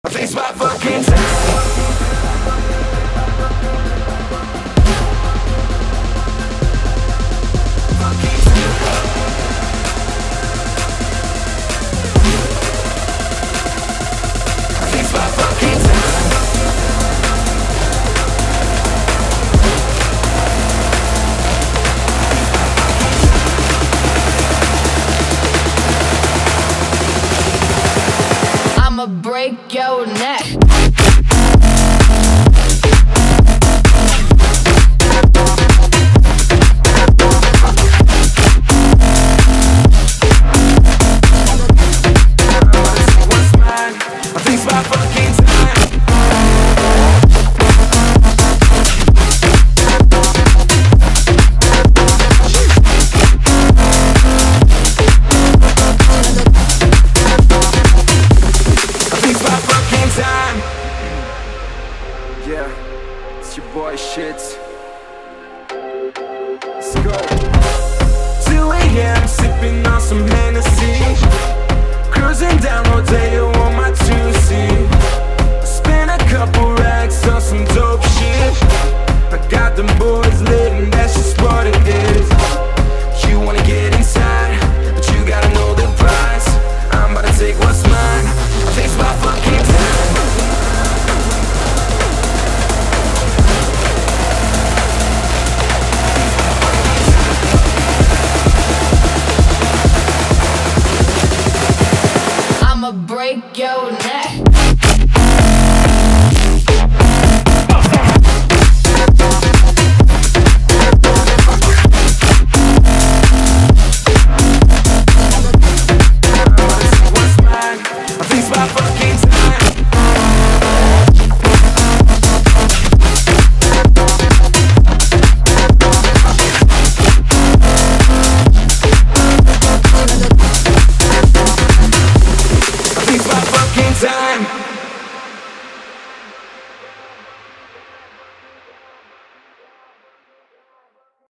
I think it's my fucking time. I'ma break your neck. What's mine? I think it's my fucking time. Yeah, it's your boy Shits. Let's go. 2 AM, sipping on some Hennessy, cruising down Rodeo on my 2